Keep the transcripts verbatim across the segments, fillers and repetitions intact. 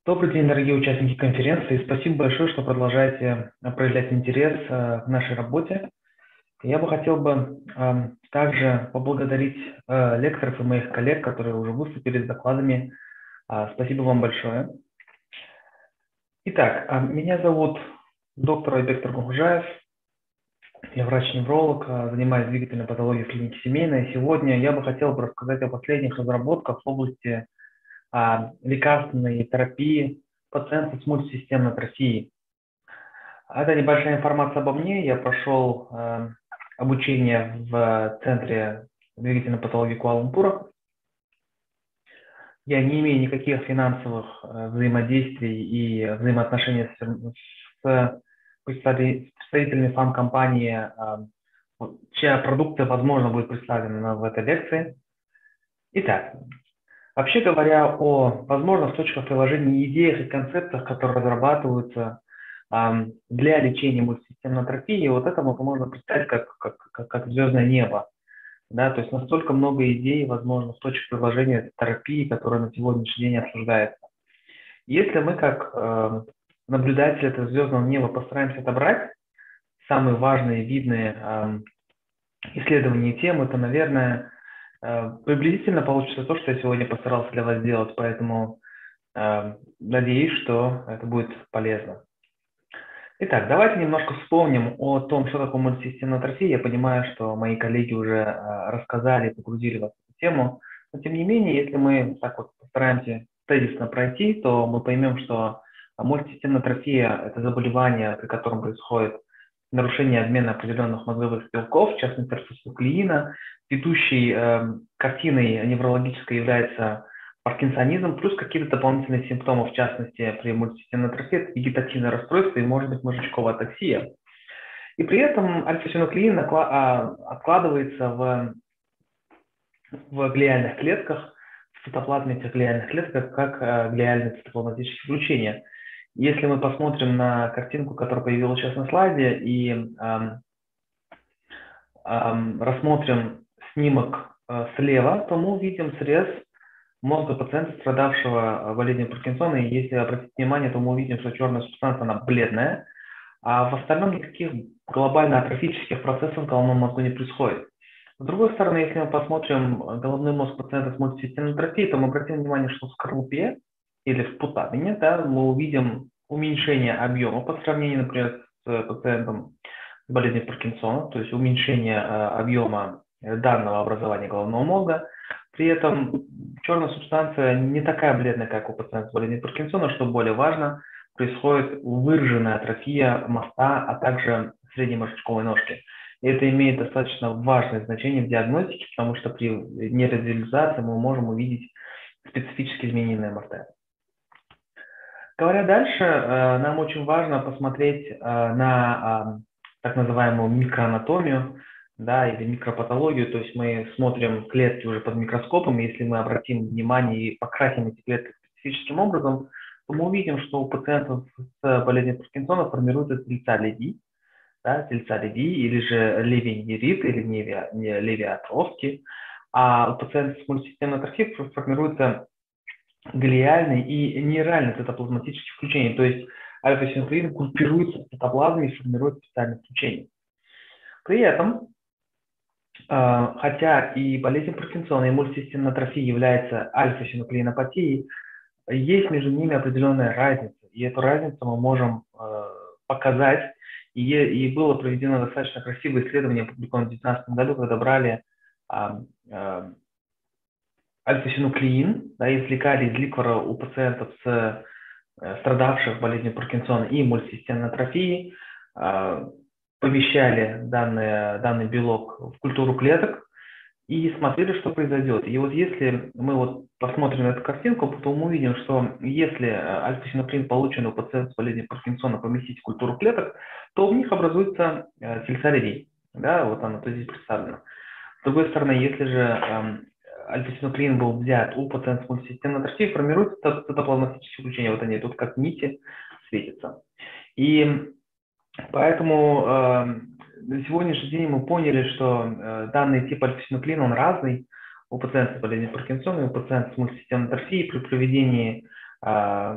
Добрый день, дорогие участники конференции. Спасибо большое, что продолжаете проявлять интерес э, в нашей работе. Я бы хотел бы э, также поблагодарить э, лекторов и моих коллег, которые уже выступили с докладами. Э, спасибо вам большое. Итак, э, меня зовут доктор Ойбек Тургунхужаев. Я врач-невролог, э, занимаюсь двигательной патологией в клинике семейной. Сегодня я бы хотел бы рассказать о последних разработках в области а, лекарственной терапии пациентов с мультисистемной атрофией. Это небольшая информация обо мне. Я прошел э, обучение в Центре двигательной патологии Куала-Лумпура. Я не имею никаких финансовых э, взаимодействий и взаимоотношений с, с представителями фармкомпании, э, чья продукция, возможно, будет представлена в этой лекции. Итак, вообще говоря о возможных точках приложения, идеях и концепциях, которые разрабатываются э, для лечения мультисистемной атрофии, вот это можно представить как, как, как, как звездное небо. Да? То есть настолько много идей, возможных точек приложения терапии, которые на сегодняшний день обсуждаются. Если мы как э, наблюдатели этого звездного неба постараемся отобрать самые важные, видные э, исследования и темы, то, наверное, приблизительно получится то, что я сегодня постарался для вас сделать, поэтому э, надеюсь, что это будет полезно. Итак, давайте немножко вспомним о том, что такое мультисистемная атрофия. Я понимаю, что мои коллеги уже э, рассказали, погрузили вас в эту тему, но тем не менее, если мы так вот постараемся тезисно пройти, то мы поймем, что мультисистемная атрофия – это заболевание, при котором происходит нарушение обмена определенных мозговых белков, в частности альфа-синуклеина. Ведущей э, картиной неврологической является паркинсонизм, плюс какие-то дополнительные симптомы, в частности, при мультисистемной атрофии, это вегетативное расстройство и, может быть, мозжечковая атаксия. И при этом альфа-синуклеин откладывается в, в глиальных клетках, в цитоплазме этих глиальных клеток, как э, глиальные цитоплазматические включения. Если мы посмотрим на картинку, которая появилась сейчас на слайде, и э, э, рассмотрим снимок э, слева, то мы увидим срез мозга пациента, страдавшего болезнью Паркинсона. И если обратить внимание, то мы увидим, что черная субстанция, она бледная, а в остальном никаких глобально атрофических процессов в головном мозгу не происходит. С другой стороны, если мы посмотрим головной мозг пациента с мультисистемной атрофией, то мы обратим внимание, что в скорлупе или в путанине, да, мы увидим уменьшение объема по сравнению, например, с пациентом с болезнью Паркинсона, то есть уменьшение э, объема данного образования головного мозга. При этом черная субстанция не такая бледная, как у пациента с болезнью Паркинсона, что более важно, происходит выраженная атрофия моста, а также средней мозжечковой ножки. И это имеет достаточно важное значение в диагностике, потому что при нейровизуализации мы можем увидеть специфически измененные эм эр тэ. Говоря дальше, нам очень важно посмотреть на так называемую микроанатомию, да, или микропатологию, то есть мы смотрим клетки уже под микроскопом, и если мы обратим внимание и покрасим эти клетки специфическим образом, то мы увидим, что у пациентов с болезнью Паркинсона формируются тельца Леви, да, тельца Леви, или же левий-нерит, или левий-атрофский, а у пациентов с мультисистемной атрофией формируются глиальные и нейральные цитоплазматические включения, то есть альфа-синуклеин группируется в цитоплазме и формирует специальные включения. При этом, хотя и болезнь Паркинсона, и мультисистемная атрофия является альфа-синуклеинопатией, есть между ними определенная разница, и эту разницу мы можем показать, и, и было проведено достаточно красивое исследование, опубликовано в две тысячи девятнадцатом году, когда брали альфа-синуклеин, да, извлекали из ликвора у пациентов, с, э, страдавших болезнью Паркинсона и мультисистемной атрофией, э, помещали данный, данный белок в культуру клеток и смотрели, что произойдет. И вот если мы вот посмотрим на эту картинку, то мы увидим, что если альфа-синуклеин, полученный у пациента с болезнью Паркинсона, поместить в культуру клеток, то в них образуется э, тельца Леви. Да, вот оно здесь представлено. С другой стороны, если же э, альфа-синуклеин был взят у пациента с мультисистемной атрофией, формируются цитоплазматические включения. Вот они тут как нити светятся. И поэтому э, на сегодняшний день мы поняли, что э, данный тип альфа-синуклеина, он разный у пациента с болезнью Паркинсона и у пациента с мультисистемной атрофией. При проведении э,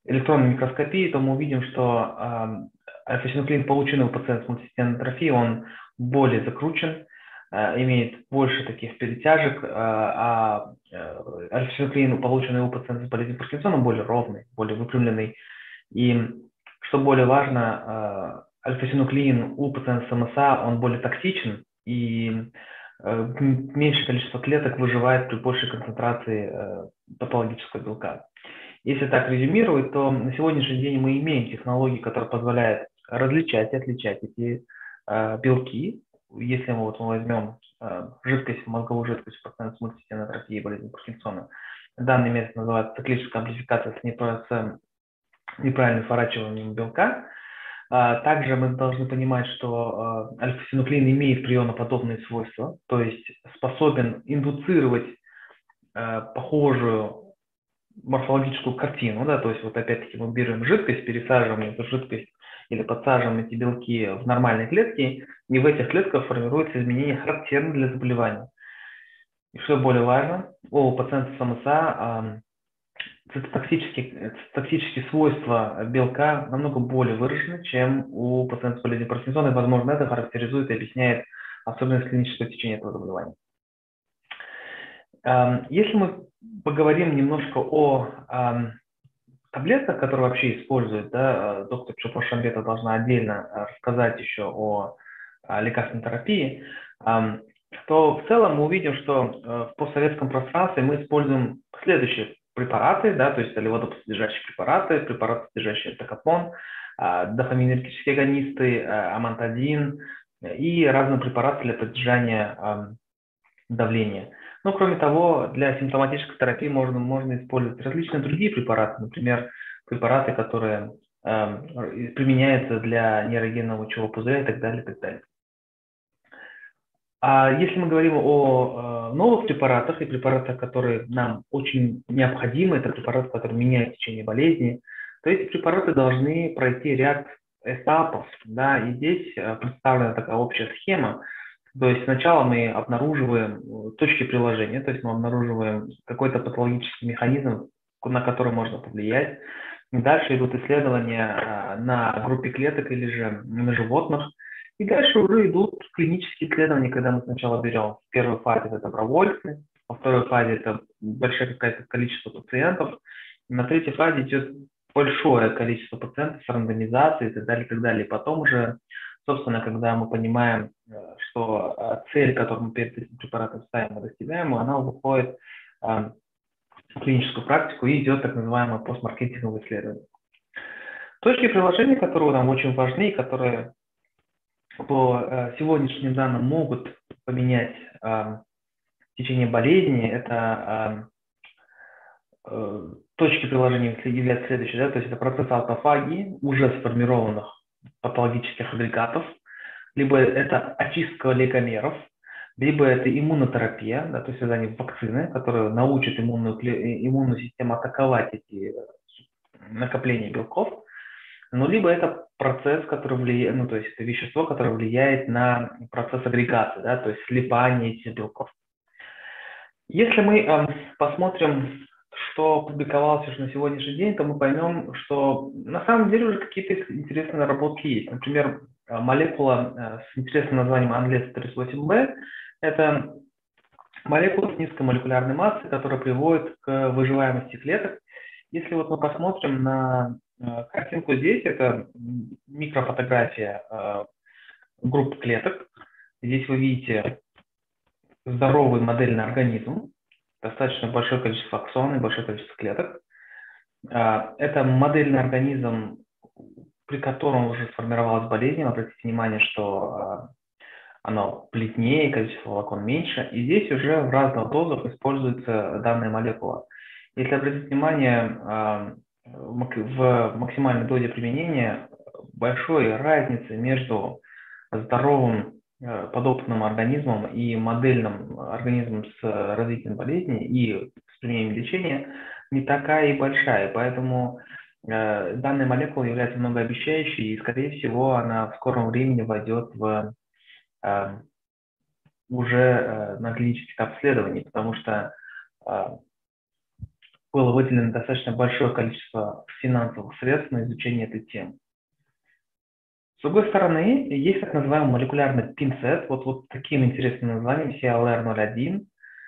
электронной микроскопии, то мы увидим, что альфа-синуклеин, полученный у пациента с мультисистемной атрофией, он более закручен, имеет больше таких перетяжек, а альфа-синуклеин, полученный у пациента с болезнью Паркинсона, более ровный, более выпрямленный. И, что более важно, альфа-синуклеин у пациента с эм эс а, он более токсичен, и меньшее количество клеток выживает при большей концентрации патологического белка. Если так резюмировать, то на сегодняшний день мы имеем технологии, которые позволяют различать и отличать эти э, белки. Если мы, вот, мы возьмем э, жидкость, мозговую жидкость у пациента с мультисистемной атрофией и болезнью Паркинсона, данный метод называется циклическая амплификация с, непро, с неправильным сворачиванием белка. А, также мы должны понимать, что э, альфа-синуклеин имеет прионоподобные свойства, то есть способен индуцировать э, похожую морфологическую картину, да, то есть вот опять-таки мы берем жидкость, пересаживаем эту жидкость или подсаживаем эти белки в нормальные клетки, и в этих клетках формируются изменения, характерные для заболевания. И что более важно, у пациента с эм эс а цитотоксические, цитотоксические свойства белка намного более выражены, чем у пациента с болезнью Паркинсона, и, возможно, это характеризует и объясняет особенность клинического течения этого заболевания. Если мы поговорим немножко о э, таблетках, которые вообще используют, да, доктор Чупашамбета должна отдельно рассказать еще о, о лекарственной терапии, э, то в целом мы увидим, что э, в постсоветском пространстве мы используем следующие препараты, да, то есть олеводопосодержащие препараты, препараты, содержащие токопон, э, дофаминергические агонисты, э, амантадин и разные препараты для поддержания э, давления. Ну, кроме того, для симптоматической терапии можно, можно использовать различные другие препараты, например, препараты, которые э, применяются для нейрогенного мочевого пузыря и так далее, и так далее. А если мы говорим о э, новых препаратах и препаратах, которые нам очень необходимы, это препараты, которые меняют течение болезни, то эти препараты должны пройти ряд этапов, да, и здесь представлена такая общая схема. То есть сначала мы обнаруживаем точки приложения, то есть мы обнаруживаем какой-то патологический механизм, на который можно повлиять. И дальше идут исследования на группе клеток или же на животных. И дальше уже идут клинические исследования, когда мы сначала берем в первой фазе это добровольцы, во второй фазе это большое какое-то количество пациентов, на третьей фазе идет большое количество пациентов с рандомизацией и так далее, и так далее. И потом уже, собственно, когда мы понимаем, что цель, которую мы перед этим препаратом ставим, мы достигаем, она выходит в клиническую практику и идет так называемое постмаркетинговое исследование. Точки приложения, которые нам очень важны и которые по сегодняшним данным могут поменять течение болезни, это точки приложения являются следующие, да, то есть это процесс аутофагии уже сформированных патологических агрегатов, либо это очистка лейкомеров, либо это иммунотерапия, да, то есть создание вакцины, которые научат иммунную, иммунную систему атаковать эти накопления белков, ну, либо это процесс, который влияет, ну, то есть это вещество, которое влияет на процесс агрегации, да, то есть слипание этих белков. Если мы э, посмотрим, что публиковалось уже на сегодняшний день, то мы поймем, что на самом деле уже какие-то интересные наработки есть. Например, молекула с интересным названием Анлес тридцать восемь бэ – это молекула с низкой молекулярной массой, которая приводит к выживаемости клеток. Если вот мы посмотрим на картинку здесь, это микрофотография группы клеток. Здесь вы видите здоровый модельный организм, достаточно большое количество аксонов и большое количество клеток. Это модельный организм, при котором уже сформировалась болезнь. Обратите внимание, что оно плотнее, количество волокон меньше. И здесь уже в разных дозах используется данная молекула. Если обратить внимание, в максимальной дозе применения большой разницы между здоровым подопытным организмом и модельным организмом с развитием болезни и с применением лечения не такая и большая. Поэтому э, данная молекула является многообещающей, и, скорее всего, она в скором времени войдет в, э, уже э, на клинический этап исследований, потому что э, было выделено достаточно большое количество финансовых средств на изучение этой темы. С другой стороны, есть так называемый молекулярный пинцет, вот, вот таким интересным названием си эл эр ноль один.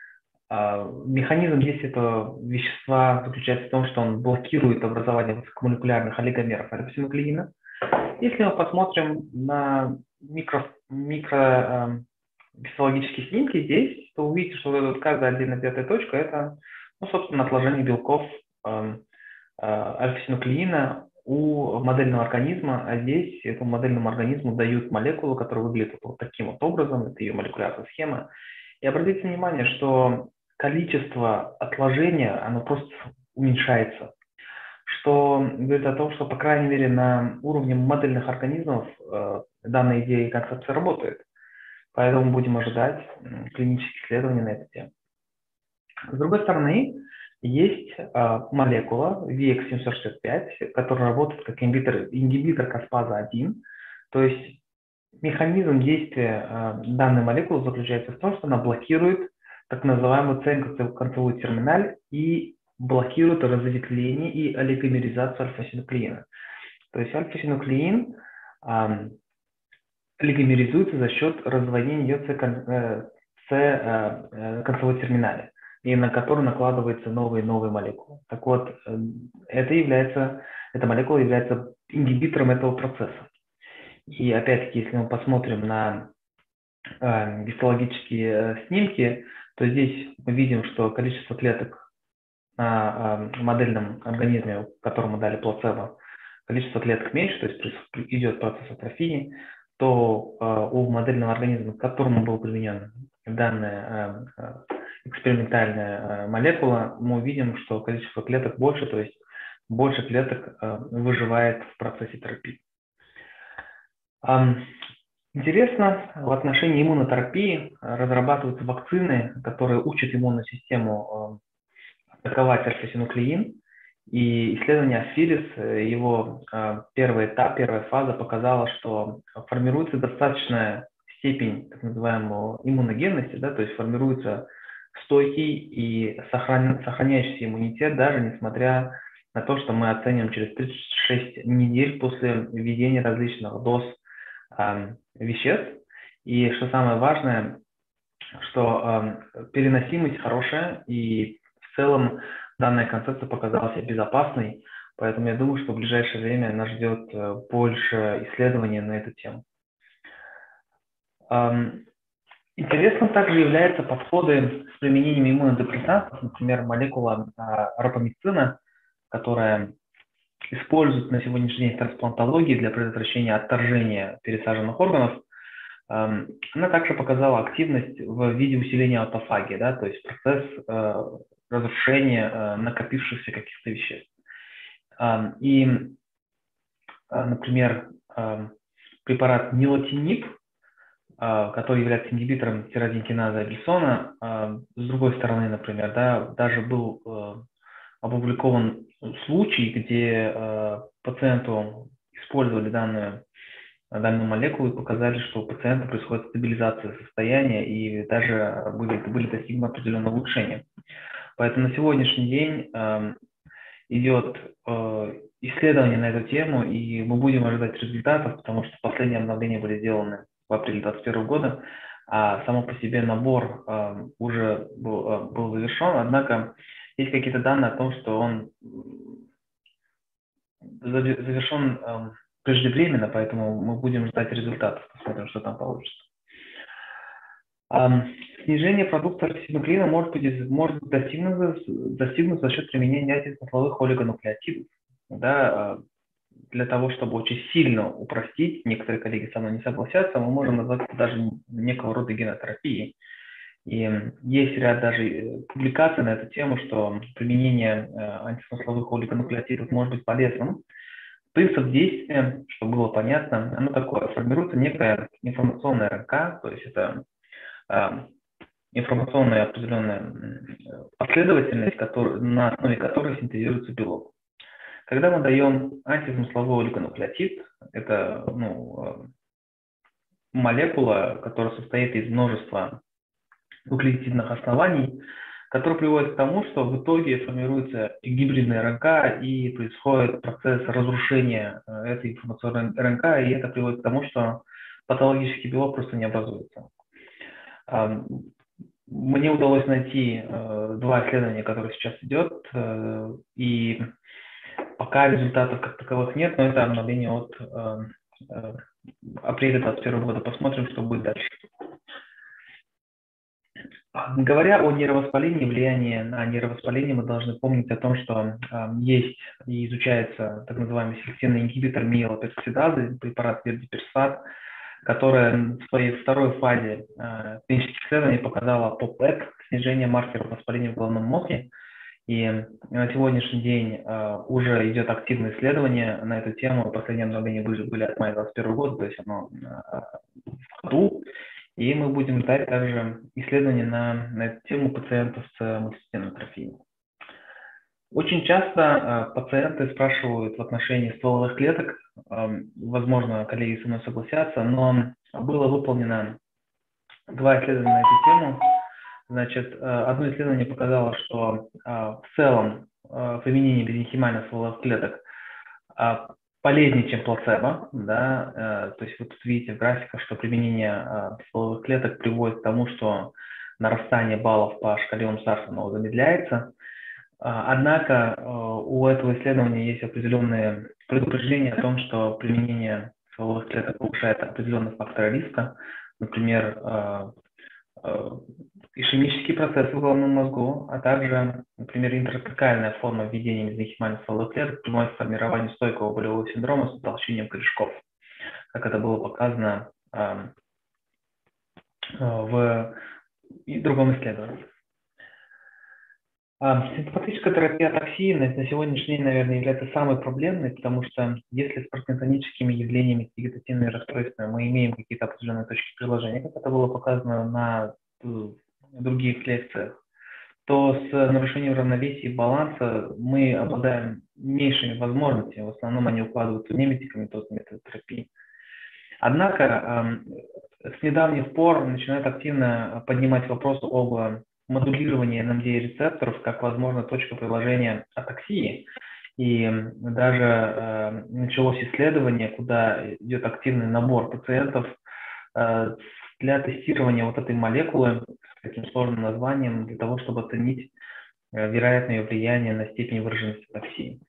Механизм действия этого вещества заключается в том, что он блокирует образование высокомолекулярных олигомеров альфа-синуклеина. Если мы посмотрим на микро, микро гистологические снимки здесь, то увидите, что каждая отдельно взятая точка – это, ну, собственно, отложение белков э, э, альфа-синуклеина у модельного организма, а здесь этому модельному организму дают молекулу, которая выглядит вот таким вот образом, это ее молекулярная схема. И обратите внимание, что количество отложения, оно просто уменьшается, что говорит о том, что, по крайней мере, на уровне модельных организмов э, данная идея и концепция работает. Поэтому будем ожидать клинических исследований на эту тему. С другой стороны, есть э, молекула ви икс семьсот шестьдесят пять, которая работает как ингибитор, ингибитор каспаза один. То есть механизм действия э, данной молекулы заключается в том, что она блокирует так называемую центроконцевую терминаль и блокирует разветвление и олигомеризацию альфа-синуклеина. То есть альфа-синуклеин э, олигомеризуется за счет раздвоения ее С-концевой терминали, и на которую накладываются новые и новые молекулы. Так вот, это является, эта молекула является ингибитором этого процесса. И опять-таки, если мы посмотрим на э, гистологические э, снимки, то здесь мы видим, что количество клеток на э, модельном организме, которому дали плацебо, количество клеток меньше, то есть идет процесс атрофии, то э, у модельного организма, к которому был применен данная э, экспериментальная э, молекула, мы увидим, что количество клеток больше, то есть больше клеток э, выживает в процессе терапии. Интересно, в отношении иммунотерапии разрабатываются вакцины, которые учат иммунную систему атаковать альфа-синуклеин. И исследование Асфирис, его первый этап, первая фаза показала, что формируется достаточная степень так называемой иммуногенности, да, то есть формируется стойкий и сохраняющийся иммунитет, даже несмотря на то, что мы оценим через тридцать шесть недель после введения различных доз э, веществ. И что самое важное, что э, переносимость хорошая, и в целом данная концепция показалась безопасной, поэтому я думаю, что в ближайшее время нас ждет больше исследований на эту тему. Интересно также являются подходы с применением иммунодепрессантов, например, молекула рапамицина, которая используется на сегодняшний день в трансплантологии для предотвращения отторжения пересаженных органов. Она также показала активность в виде усиления аутофагии, да, то есть процесс разрушения накопившихся каких-то веществ. И, например, препарат нилотинип, который является ингибитором тирозинкиназы Абельсона, с другой стороны, например, да, даже был опубликован случай, где пациенту использовали данную, данную молекулу и показали, что у пациента происходит стабилизация состояния и даже были, были достигнуты определенные улучшения. Поэтому на сегодняшний день э, идет э, исследование на эту тему, и мы будем ожидать результатов, потому что последние обновления были сделаны в апреле две тысячи двадцать первого года, а само по себе набор э, уже был, э, был завершен, однако есть какие-то данные о том, что он завершен э, преждевременно, поэтому мы будем ждать результатов, посмотрим, что там получится. Снижение продукта альфа-синуклеина может быть, может быть достигнуто, достигнуто за счет применения антисмысловых олигонуклеотидов. Да, для того, чтобы очень сильно упростить, некоторые коллеги со мной не согласятся, мы можем назвать это даже некого рода генотерапией. И есть ряд даже публикаций на эту тему, что применение антисмысловых олигонуклеотидов может быть полезным. Принцип действия, чтобы было понятно, оно такое: формируется некая информационная РНК, то есть это информационная определенная последовательность, который, на основе которой синтезируется белок. Когда мы даем антисмысловой олигонуклеотид, это ну, молекула, которая состоит из множества нуклеотидных оснований, который приводит к тому, что в итоге формируется гибридная РНК и происходит процесс разрушения этой информационной РНК, и это приводит к тому, что патологический белок просто не образуется. Мне удалось найти два исследования, которые сейчас идет, и пока результатов как таковых нет, но это обновление от апреля двадцать первого года. Посмотрим, что будет дальше. Говоря о нейровоспалении, влияние на нейровоспаление, мы должны помнить о том, что э, есть и изучается так называемый селективный ингибитор миелопероксидазы, препарат вердиперсат, который в своей второй фазе э, клинических исследований показала по пэт снижение маркеров воспаления в головном мозге. И на сегодняшний день э, уже идет активное исследование на эту тему. Последние обновления были, были от мая двадцать первого года, то есть оно э, в ходу. И мы будем ждать также исследования на, на эту тему пациентов с мультисистемной атрофией. Очень часто э, пациенты спрашивают в отношении стволовых клеток, э, возможно, коллеги со мной согласятся, но было выполнено два исследования на эту тему. Значит, э, одно исследование показало, что э, в целом э, применение безэнхимальных стволовых клеток э, полезнее, чем плацебо, да, э, то есть вы тут видите в графиках, что применение э, стволовых клеток приводит к тому, что нарастание баллов по шкале Омсарсона замедляется. Э, однако э, у этого исследования есть определенные предупреждения о том, что применение стволовых клеток повышает определенные факторы риска, например, э, э, ишемические процессы в головном мозгу, а также, например, интракракальная форма введения мезонхимальных стволовых клеток приводит к формированию стойкого болевого синдрома с утолщением корешков, как это было показано э, в другом исследовании. Симптоматическая терапия атаксии на, на сегодняшний день, наверное, является самой проблемной, потому что если с паркинсоническими явлениями, с вегетативными расстройствами мы имеем какие-то определенные точки приложения, как это было показано на других лекциях, то с нарушением равновесия и баланса мы обладаем меньшими возможностями, в основном они укладываются в немедикаментозные методы терапии. Однако с недавних пор начинают активно поднимать вопрос об модулировании эн эм ди рецепторов как возможная точка приложения атаксии. И даже э, началось исследование, куда идет активный набор пациентов э, для тестирования вот этой молекулы с таким сложным названием, для того, чтобы оценить э, вероятное ее влияние на степень выраженности атаксии.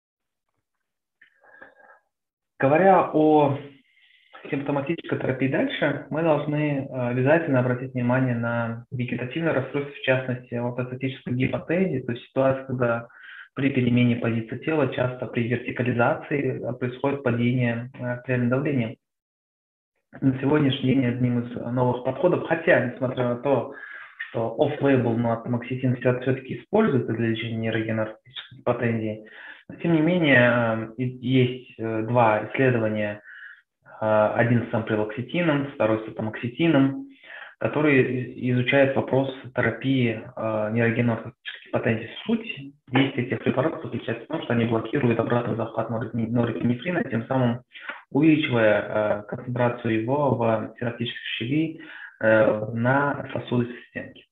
Говоря о симптоматической терапии дальше, мы должны обязательно обратить внимание на вегетативное расстройство, в частности, ортоцитической гипотензии, то есть ситуация, когда при перемене позиции тела, часто при вертикализации, происходит падение артериального давления. На сегодняшний день одним из новых подходов, хотя, несмотря на то, что off-label, но атомоксетин все-таки используется для лечения нейрогенетической гипотензии, тем не менее, есть два исследования, один с амприлоксетином, второй с атомоксетином, который изучает вопрос терапии нейрогенетической гипотензии. Суть действия этих препаратов заключается в том, что они блокируют обратный захват норепинефрина, тем самым увеличивая концентрацию его в синаптической щели на сосудистой стенке.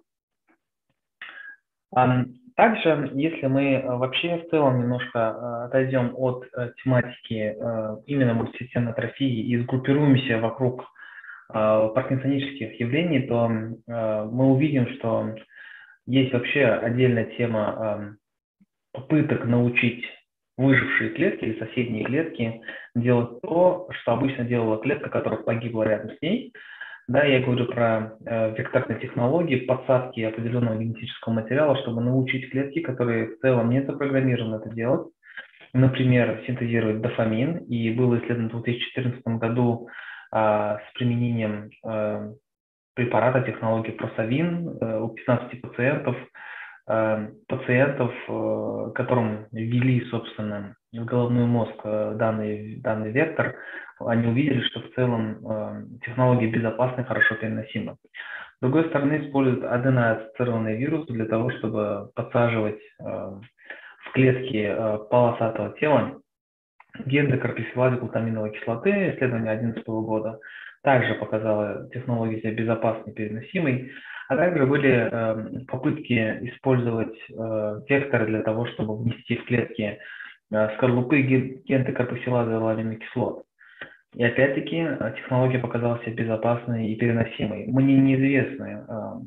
Также, если мы вообще в целом немножко отойдем от тематики именно мультисистемной атрофии и сгруппируемся вокруг паркинсонических явлений, то мы увидим, что есть вообще отдельная тема попыток научить выжившие клетки или соседние клетки делать то, что обычно делала клетка, которая погибла рядом с ней. Да, я говорю про э, векторные технологии, подсадки определенного генетического материала, чтобы научить клетки, которые в целом не запрограммированы это делать. Например, синтезировать дофамин. И было исследовано в две тысячи четырнадцатом году э, с применением э, препарата технологии просавин э, у пятнадцати пациентов, э, пациентов, э, которым ввели, собственно, в головной мозг э, данный, данный вектор. Они увидели, что в целом э, технологии безопасны, хорошо переносимы. С другой стороны, используют аденоассоциированные вирусы для того, чтобы подсаживать э, в клетки э, полосатого тела ген декарпиксилазы глутаминовой кислоты. Исследование две тысячи одиннадцатого года также показало технологию себя безопасной, переносимой. А также были попытки использовать векторы для того, чтобы внести в клетки скорлупы гентокарбоксилазы лавиновых кислот. И опять-таки технология показалась безопасной и переносимой. Мне неизвестны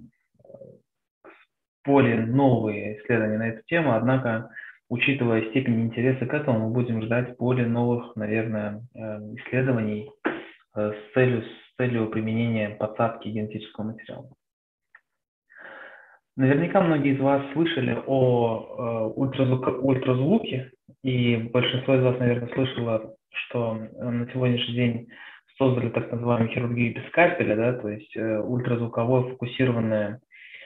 более новые исследования на эту тему, однако, учитывая степень интереса к этому, мы будем ждать более новых, наверное, исследований с целью, с целью применения подсадки генетического материала. Наверняка многие из вас слышали о ультразвук, ультразвуке, и большинство из вас, наверное, слышало, что на сегодняшний день создали так называемую хирургию без скальпеля, да, то есть ультразвуковое фокусированное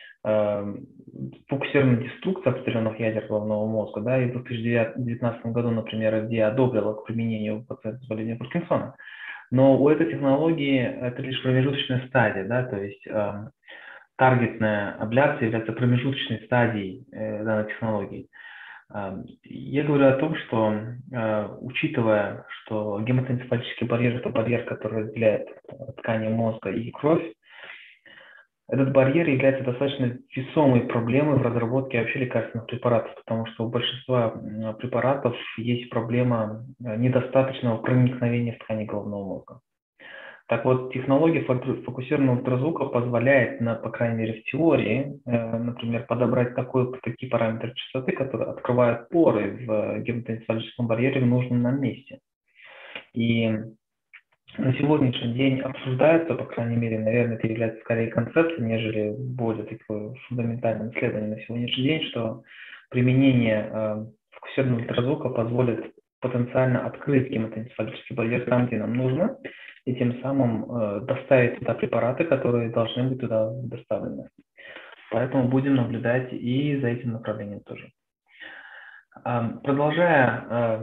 фокусированная деструкция определенных ядер головного мозга, да, и в две тысячи девятнадцатом году, например, эф ди эй одобрила к применению у пациентов с болезнью Паркинсона. Но у этой технологии это лишь промежуточная стадия, да, то есть э, таргетная абляция является промежуточной стадией э, данной технологии. Э, я говорю о том, что, э, учитывая, что гематоэнцефалический барьер – это барьер, который разделяет ткани мозга и кровь, этот барьер является достаточно весомой проблемой в разработке вообще лекарственных препаратов, потому что у большинства препаратов есть проблема недостаточного проникновения в ткани головного мозга. Так вот, технология фокусированного ультразвука позволяет, на, по крайней мере в теории, например, подобрать такой, такие параметры частоты, которые открывают поры в гематоэнцефалическом барьере в нужном нам месте. И на сегодняшний день обсуждается, по крайней мере, наверное, это является скорее концепцией, нежели более такое фундаментальное исследование на сегодняшний день, что применение э, фокусированного ультразвука позволит потенциально открыть гематоэнцефалический барьер там, где нам нужно, и тем самым э, доставить туда препараты, которые должны быть туда доставлены. Поэтому будем наблюдать и за этим направлением тоже. Э, продолжая э,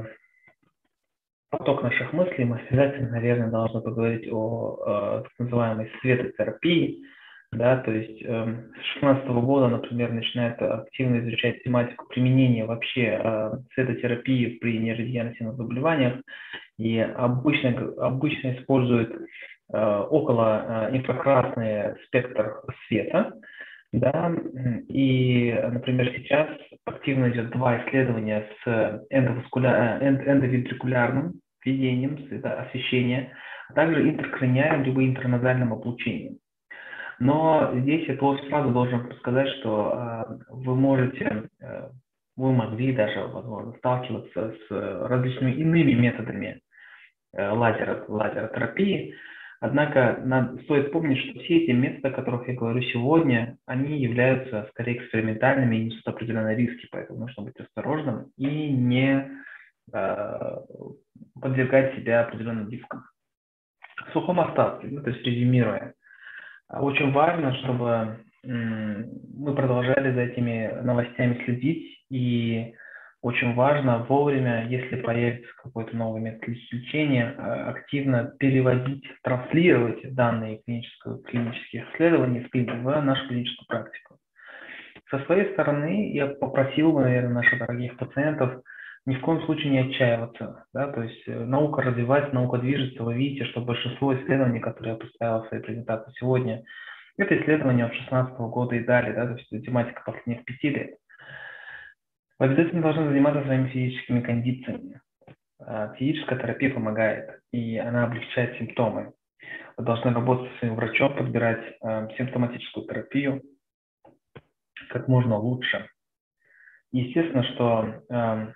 поток наших мыслей, мы обязательно, наверное, должны поговорить о э, так называемой светотерапии. Да, то есть э, с две тысячи шестнадцатого года, например, начинает активно изучать тематику применения вообще э, светотерапии при нейродегенеративных заболеваниях, и обычно, обычно используют э, около э, инфракрасный спектр света. Да, и, например, сейчас активно идет два исследования с эндовентрикулярным эндовентрикулярным введением освещения, а также интеркраниальным либо интерназальным облучением. Но здесь я тоже сразу должен сказать, что э, вы можете, э, вы могли даже, возможно, сталкиваться с различными иными методами э, лазера, лазеротерапии. Однако надо, стоит помнить, что все эти методы, о которых я говорю сегодня, они являются скорее экспериментальными и несут определенные риски, поэтому нужно быть осторожным и не э, подвергать себя определенным рискам. В сухом остатке, ну, то есть резюмируя, очень важно, чтобы мы продолжали за этими новостями следить, и очень важно вовремя, если появится какой-то новый метод лечения, активно переводить, транслировать данные клинических исследований в нашу клиническую практику. Со своей стороны я попросил бы, наверное, наших дорогих пациентов ни в коем случае не отчаиваться. Да? То есть наука развивается, наука движется. Вы видите, что большинство исследований, которые я представил в своей презентации сегодня, это исследования от две тысячи шестнадцатого года и далее, да? То есть тематика последних пяти лет. Вы обязательно должны заниматься своими физическими кондициями. Физическая терапия помогает, и она облегчает симптомы. Вы должны работать со своим врачом, подбирать э, симптоматическую терапию как можно лучше. Естественно, что э,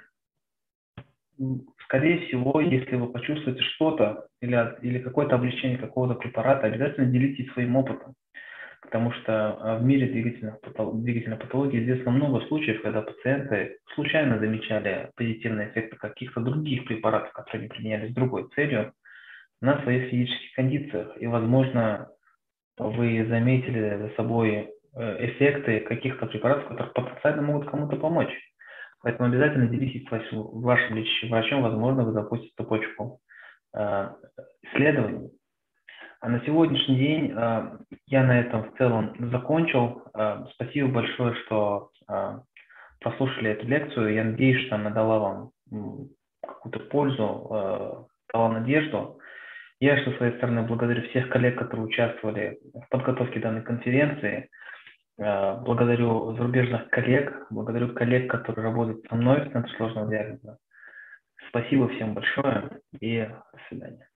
скорее всего, если вы почувствуете что-то или, или какое-то облегчение какого-то препарата, обязательно делитесь своим опытом. Потому что в мире двигательной патологии известно много случаев, когда пациенты случайно замечали позитивные эффекты каких-то других препаратов, которые применялись с другой целью, на своих физических кондициях. И, возможно, вы заметили за собой эффекты каких-то препаратов, которые потенциально могут кому-то помочь. Поэтому обязательно делитесь с вашим лечащим врачом, возможно, вы запустите цепочку исследований. А на сегодняшний день э, я на этом в целом закончил. Э, спасибо большое, что э, прослушали эту лекцию. Я надеюсь, что она дала вам какую-то пользу, э, дала надежду. Я, со своей стороны, благодарю всех коллег, которые участвовали в подготовке данной конференции. Благодарю зарубежных коллег, благодарю коллег, которые работают со мной в Центре сложного диагноза. Спасибо всем большое и до свидания.